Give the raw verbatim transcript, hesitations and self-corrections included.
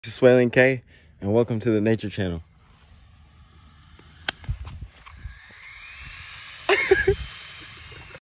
This is Swayling K, and welcome to the Nature Channel.